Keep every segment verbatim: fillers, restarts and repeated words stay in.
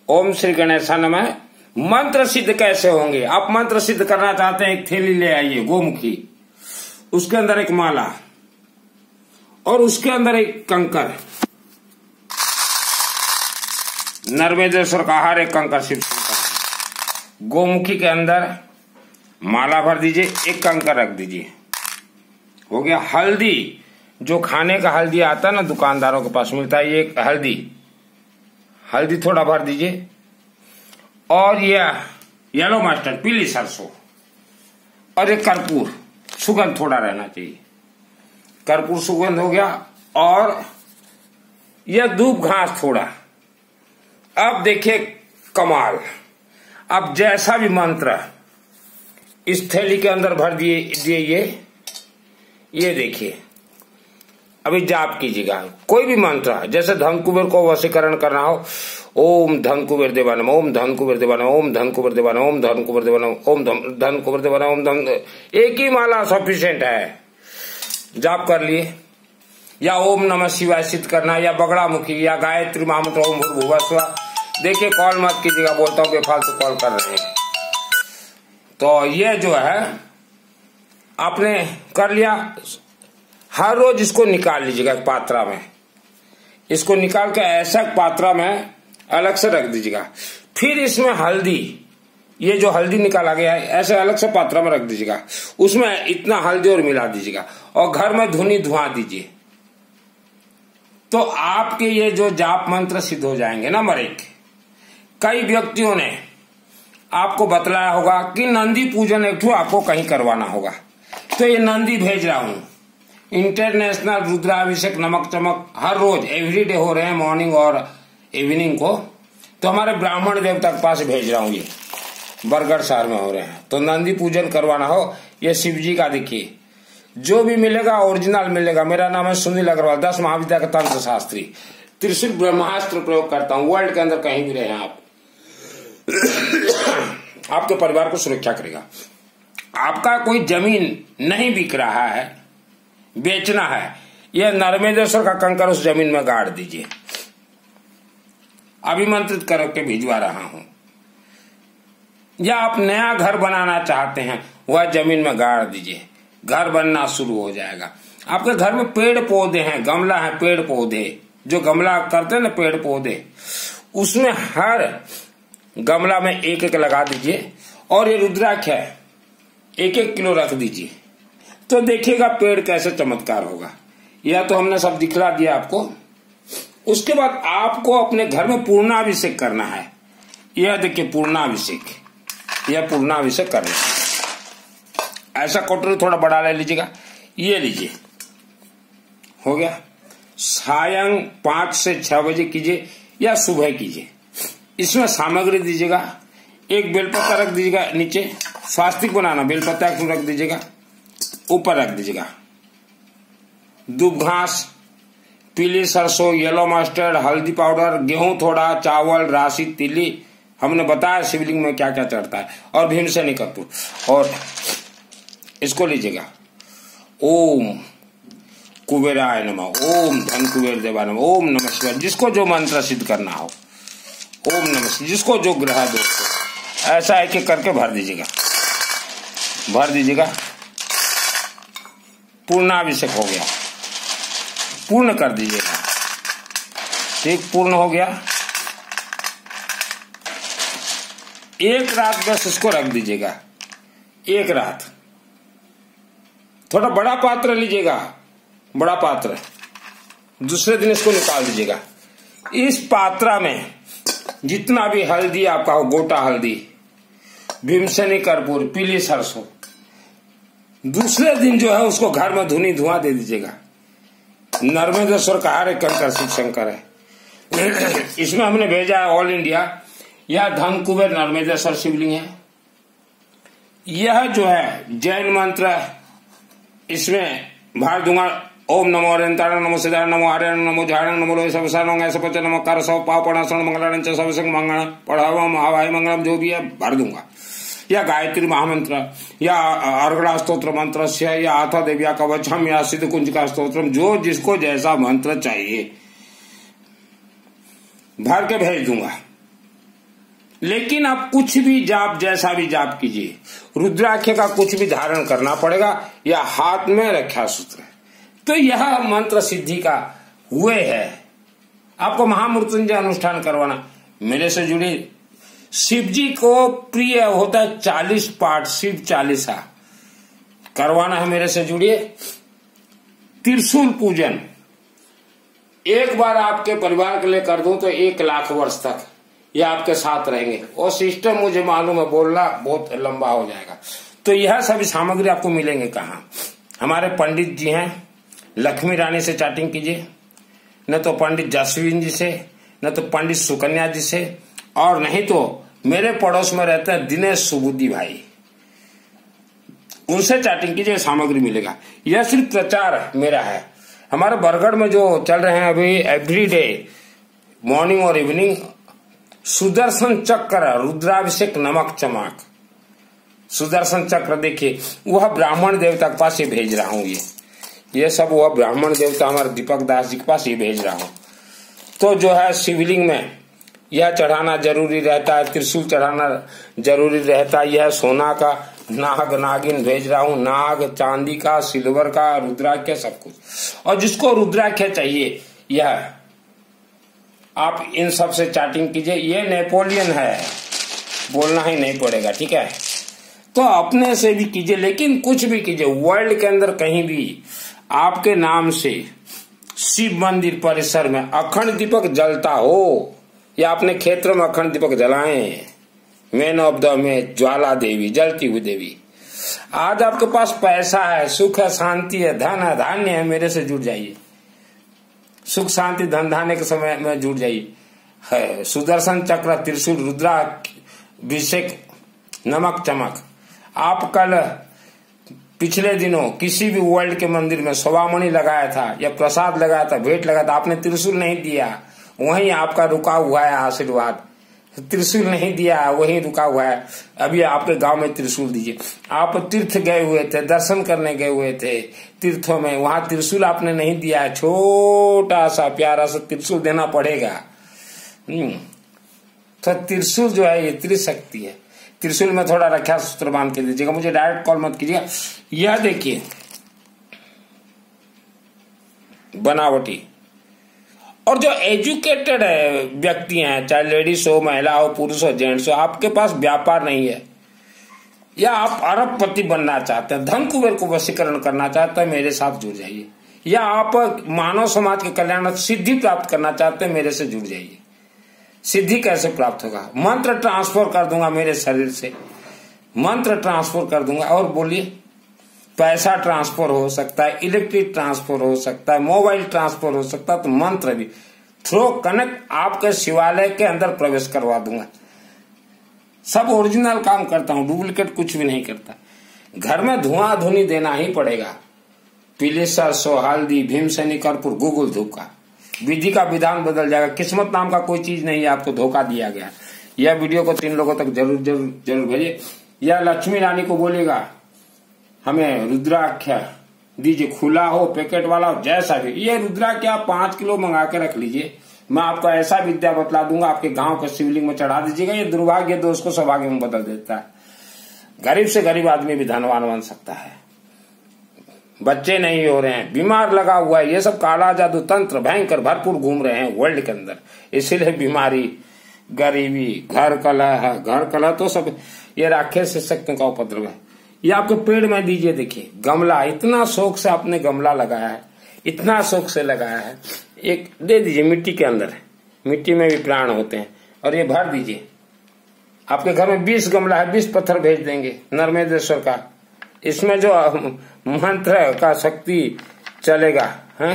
ओम श्री गणेशाय नमः। मंत्र सिद्ध कैसे होंगे? आप मंत्र सिद्ध करना चाहते हैं, एक थैली ले आइए गोमुखी, उसके अंदर एक माला और उसके अंदर एक कंकर, नर्मदेश्वर का हर एक कंकर शिव शंकर। गोमुखी के अंदर माला भर दीजिए, एक कंकर रख दीजिए, हो गया। हल्दी, जो खाने का हल्दी आता है ना, दुकानदारों के पास मिलता है, ये हल्दी हल्दी थोड़ा भर दीजिए। और यह येलो मस्टर्ड, पीली सरसों, और एक कर्पूर, सुगंध थोड़ा रहना चाहिए, कर्पूर सुगंध हो गया। और यह धूप घास थोड़ा। अब देखिए कमाल, अब जैसा भी मंत्र इस थैली के अंदर भर दिए दिए ये ये देखिए, अभी जाप कीजिएगा कोई भी मंत्र, जैसे धन कुबेर को वशीकरण करना हो, ओम धन कुबेर देवा नमः, ओम धन कुबेर देवा नमः, ओम धन कुबेर देवा नमः, ओम धन कुबेर देवा नमः, ओम धन कुबेर देवा नमः, ओम धन, एक ही माला सफिशिएंट है, जाप कर लिए। या ओम नमः शिवाय सिद्ध करना, या बगड़ा मुखी, या गायत्री महामंत्र ओम भूर्भुवः स्वः। देखिए कॉल मत कीजिएगा, बोलता हूँ बेफालतू कॉल कर रहे हैं। तो ये जो है आपने कर लिया। हर रोज इसको निकाल लीजिएगा एक पात्रा में, इसको निकाल के ऐसा पात्रा में अलग से रख दीजिएगा। फिर इसमें हल्दी, ये जो हल्दी निकाला गया है ऐसे अलग से पात्रा में रख दीजिएगा, उसमें इतना हल्दी और मिला दीजिएगा, और घर में धुनी धुआं दीजिए। तो आपके ये जो जाप मंत्र सिद्ध हो जाएंगे। नंबर एक, कई व्यक्तियों ने आपको बतलाया होगा कि नंदी पूजन एक ठो आपको कहीं करवाना होगा, तो ये नंदी भेज रहा हूं, इंटरनेशनल रुद्राभिषेक नमक चमक हर रोज एवरीडे हो रहे हैं, मॉर्निंग और इवनिंग को। तो हमारे ब्राह्मण देवता के पास भेज रहा हूं, ये बरगढ़ शहर में हो रहे हैं। तो नंदी पूजन करवाना हो, ये शिव जी का देखिए, जो भी मिलेगा ओरिजिनल मिलेगा। मेरा नाम है सुनील अग्रवाल, दस महाविद्या का तंत्र शास्त्री, त्रिशूल ब्रह्मास्त्र प्रयोग करता हूँ। वर्ल्ड के अंदर कहीं भी रहे आप, आपके परिवार को सुरक्षा करेगा। आपका कोई जमीन नहीं बिक रहा है, बेचना है, यह नर्मदेश्वर का कंकर उस जमीन में गाड़ दीजिए। अभिमंत्रित करके भिजवा रहा हूं। या आप नया घर बनाना चाहते हैं, वह जमीन में गाड़ दीजिए, घर बनना शुरू हो जाएगा। आपके घर में पेड़ पौधे हैं, गमला है, पेड़ पौधे जो गमला करते हैं ना, पेड़ पौधे, उसमें हर गमला में एक एक लगा दीजिए। और ये रुद्राक्ष है, एक एक किलो रख दीजिए, तो देखिएगा पेड़ कैसे चमत्कार होगा। यह तो हमने सब दिखला दिया आपको। उसके बाद आपको अपने घर में पूर्णाभिषेक करना है। यह देखिए पूर्णाभिषेक, यह पूर्णाभिषेक करना है। ऐसा कटोरी थोड़ा बड़ा ले लीजिएगा, ये लीजिए, हो गया। सायं पांच से छह बजे कीजिए या सुबह कीजिए। इसमें सामग्री दीजिएगा, एक बेलपत्ता रख दीजिएगा नीचे, स्वास्तिक बनाना, बेलपत्ता रख दीजिएगा, ऊपर रख दीजिएगा दूब घास, पीली सरसों, येलो मस्टर्ड, हल्दी पाउडर, गेहूं थोड़ा, चावल, राशि, तिली, हमने बताया शिवलिंग में क्या क्या चढ़ता है, और भीमसेनी कपूर। और इसको लीजिएगा, ओम कुबेराय नमः, ओम धन कुबेर देवा नमः, ओम नमः शिवाय। जिसको जो मंत्र सिद्ध करना हो, ओम नमः, जिसको जो ग्रह दोष हो, ऐसा एक एक करके भर दीजिएगा, भर दीजिएगा। पूर्णाभिषेक हो गया, पूर्ण कर दीजिएगा, ठीक, पूर्ण हो गया। एक रात बस इसको रख दीजिएगा, एक रात। थोड़ा बड़ा पात्र लीजिएगा, बड़ा पात्र, दूसरे दिन इसको निकाल दीजिएगा। इस पात्रा में जितना भी हल्दी आपका हो, गोटा हल्दी, भीमसेनी कर्पूर, पीली सरसों, दूसरे दिन जो है उसको घर में धुनी धुआं दे दीजिएगा। नर्मदेश्वर का हर एक कंकर शिव शंकर है। इसमें हमने भेजा है ऑल इंडिया। यह धन कुबेर नर्मदेश्वर शिवलिंग है। यह जो है जैन मंत्र, इसमें भर दूंगा, ओम नमो अरिहंताय नमो सिद्धाय नमो आर्य नमो झारण नमो लोय सबसा नमो ऐसा पच नमो कर सौ पाव पढ़ा श्रवण मंगलांच सब संग मंगल पढ़ावा महावाय मंगलम, जो भी है भर दूंगा। या गायत्री महामंत्र, या अर्गड़ा स्तोत्र मंत्र से, या आथा देव्या कवचम, या सिद्ध कुंज का स्तोत्रम, जो जिसको जैसा मंत्र चाहिए भर के भेज दूंगा। लेकिन आप कुछ भी जाप, जैसा भी जाप कीजिए, रुद्राक्ष का कुछ भी धारण करना पड़ेगा या हाथ में रक्षा सूत्र। तो यह मंत्र सिद्धि का हुए है। आपको महामृत्युंजय अनुष्ठान करवाना, मेरे से जुड़े। शिव जी को प्रिय होता है चालीस पाठ, शिव चालीसा करवाना है, मेरे से जुड़िए। त्रिशूल पूजन एक बार आपके परिवार के लिए कर दूं तो एक लाख वर्ष तक ये आपके साथ रहेंगे। और सिस्टम मुझे मालूम है, बोलना बहुत लंबा हो जाएगा। तो यह सभी सामग्री आपको मिलेंगे कहाँ? हमारे पंडित जी हैं, लक्ष्मी रानी से चैटिंग कीजिए, न तो पंडित जसवीन जी से, न तो पंडित सुकन्या जी से, और नहीं तो मेरे पड़ोस में रहते हैं दिनेश सुबुद्धि भाई, उनसे चैटिंग कीजिए, सामग्री मिलेगा। यह सिर्फ प्रचार मेरा है। हमारे बरगढ़ में जो चल रहे हैं अभी एवरीडे मॉर्निंग और इवनिंग, सुदर्शन चक्र रुद्राभिषेक नमक चमक, सुदर्शन चक्र देखिए, वह ब्राह्मण देवता के पास ये भेज रहा हूं। ये ये सब वह ब्राह्मण देवता हमारे दीपक दास जी के पास ये भेज रहा हूं। तो जो है शिवलिंग में यह चढ़ाना जरूरी रहता है, त्रिशूल चढ़ाना जरूरी रहता है। यह सोना का नाग नागिन भेज रहा हूं, नाग चांदी का, सिल्वर का, रुद्राक्ष सब कुछ। और जिसको रुद्राक्ष चाहिए यह आप इन सब से चैटिंग कीजिए। ये नेपोलियन है, बोलना ही नहीं पड़ेगा, ठीक है। तो अपने से भी कीजिए, लेकिन कुछ भी कीजिए, वर्ल्ड के अंदर कहीं भी आपके नाम से शिव मंदिर परिसर में अखंड दीपक जलता हो, या अपने क्षेत्र में अखंड दीपक जलाएं, मैन ऑफ द में ज्वाला देवी, जलती हुई देवी। आज आपके पास पैसा है, सुख है, शांति है, धन है, धान्य है, मेरे से जुड़ जाइए। सुख शांति धन धान्य के समय में जुड़ जाइए। है सुदर्शन चक्र, त्रिशूल, रुद्राभिषेक, नमक चमक। आप कल पिछले दिनों किसी भी वर्ल्ड के मंदिर में सवामणि लगाया था या प्रसाद लगाया था, भेंट लगाया था, आपने त्रिशूल नहीं दिया, वहीं आपका रुका हुआ है आशीर्वाद। त्रिशूल नहीं दिया, वहीं रुका हुआ है। अभी आपके गांव में त्रिशूल दीजिए। आप तीर्थ गए हुए थे, दर्शन करने गए हुए थे तीर्थों में, वहां त्रिशूल आपने नहीं दिया है, छोटा सा प्यारा सा त्रिशूल देना पड़ेगा। तो त्रिशूल जो है ये त्रिशक्ति है। त्रिशूल में थोड़ा रक्षा सूत्र बांध के दीजिएगा, मुझे डायरेक्ट कॉल मत कीजिएगा। यह देखिए बनावटी। और जो एजुकेटेड है व्यक्ति हैं, चाहे लेडीज हो, महिला हो, पुरुष हो, जेंट्स हो, आपके पास व्यापार नहीं है या आप अरबपति बनना चाहते हैं, धन कुबेर को वशीकरण करना चाहते हैं, मेरे साथ जुड़ जाइए। या आप मानव समाज के कल्याण सिद्धि प्राप्त करना चाहते हैं, मेरे से जुड़ जाइए। सिद्धि कैसे प्राप्त होगा? मंत्र ट्रांसफर कर दूंगा मेरे शरीर से, मंत्र ट्रांसफर कर दूंगा। और बोलिए, पैसा ट्रांसफर हो सकता है, इलेक्ट्रिक ट्रांसफर हो सकता है, मोबाइल ट्रांसफर हो सकता है, तो मंत्र भी थ्रो कनेक्ट आपके शिवालय के अंदर प्रवेश करवा दूंगा। सब ओरिजिनल काम करता हूं, डुप्लीकेट कुछ भी नहीं करता। घर में धुआं धुनी देना ही पड़ेगा। पीले सरसों, हल्दी, भीमसेनी, कर्पूर, गुगुल धूप का विधि का विधान बदल जाएगा। किस्मत नाम का कोई चीज नहीं है, आपको धोखा दिया गया। यह वीडियो को तीन लोगों तक जरूर जरूर जरूर भेजिए। या लक्ष्मी रानी को बोलेगा हमें रुद्राक्ष दीजिए, खुला हो, पैकेट वाला हो, जैसा भी। ये रुद्राक्ष आप पांच किलो मंगा के रख लीजिए, मैं आपको ऐसा विद्या बतला दूंगा, आपके गांव के शिवलिंग में चढ़ा दीजिएगा। ये दुर्भाग्य दोष को सौभाग्य में बदल देता है। गरीब से गरीब आदमी भी धनवान बन सकता है। बच्चे नहीं हो रहे हैं, बीमार लगा हुआ है, ये सब काला जादू तंत्र भयंकर भरपूर घूम रहे हैं वर्ल्ड के अंदर। इसीलिए बीमारी, गरीबी, घर कलह है। घर कलह तो सब ये राक्षस से शक्तियों का उपद्रव है। ये आपके पेड़ में दीजिए, देखिए गमला, इतना शौक से आपने गमला लगाया है, इतना शौक से लगाया है, एक दे दीजिए मिट्टी के अंदर। मिट्टी में भी प्राण होते हैं। और ये भर दीजिए। आपके घर में बीस गमला है, बीस पत्थर भेज देंगे नर्मदेश्वर का। इसमें जो मंत्र का शक्ति चलेगा है।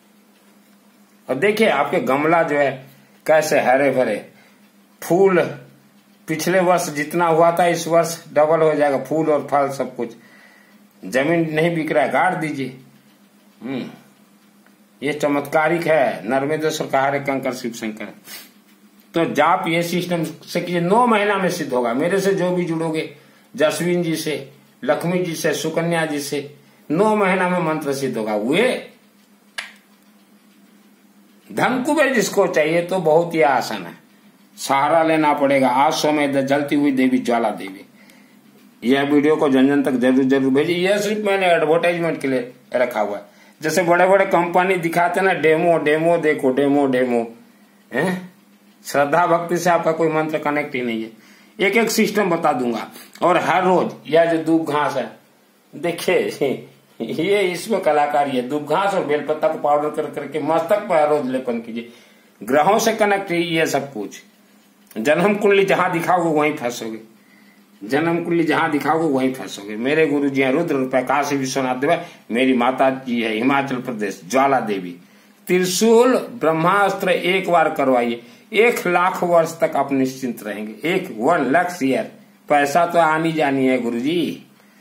और देखिए आपके गमला जो है कैसे हरे भरे, फूल पिछले वर्ष जितना हुआ था इस वर्ष डबल हो जाएगा, फूल और फल सब कुछ। जमीन नहीं बिक रहा है, गाड़ दीजिए। हम्म ये चमत्कारिक है। नर्मदेश्वर कहा रे कंकर शिव शंकर। तो जाप ये सिस्टम से कीजिए, नौ महीना में सिद्ध होगा। मेरे से जो भी जुड़ोगे, जसवीन जी से, लक्ष्मी जी से, सुकन्या जी से, नौ महीना में मंत्र सिद्ध होगा। वे धन कुबेर जिसको चाहिए तो बहुत ही आसान है। सहारा लेना पड़ेगा। आज समय जलती हुई देवी ज्वाला देवी। यह वीडियो को जन जन तक जरूर जरूर भेजिए। यह सिर्फ मैंने एडवर्टाइजमेंट के लिए रखा हुआ है। जैसे बड़े बड़े कंपनी दिखाते ना, डेमो डेमो देखो, डेमो डेमो है। श्रद्धा भक्ति से आपका कोई मंत्र कनेक्ट ही नहीं है। एक एक सिस्टम बता दूंगा। और हर रोज यह जो दूब घास है, देखिए ये इसमें कलाकारी है। दूब घास और बेलपत्ता को पाउडर कर करके मस्तक पर हर रोज लेपन कीजिए। ग्रहों से कनेक्ट है ये सब कुछ। जन्म कुंडली जहां दिखाओगे वहीं फंसोगे। जन्म कुंडली जहां दिखाओगे वहीं फंसोगे। मेरे गुरु जी हैं रुद्र काशी विश्वनाथ देव। मेरी माता जी है हिमाचल प्रदेश ज्वाला देवी। त्रिशूल ब्रह्मास्त्र एक बार करवाइए, एक लाख वर्ष तक आप निश्चिंत रहेंगे। एक वन लाख ईयर। पैसा तो आनी जानी है गुरु जी।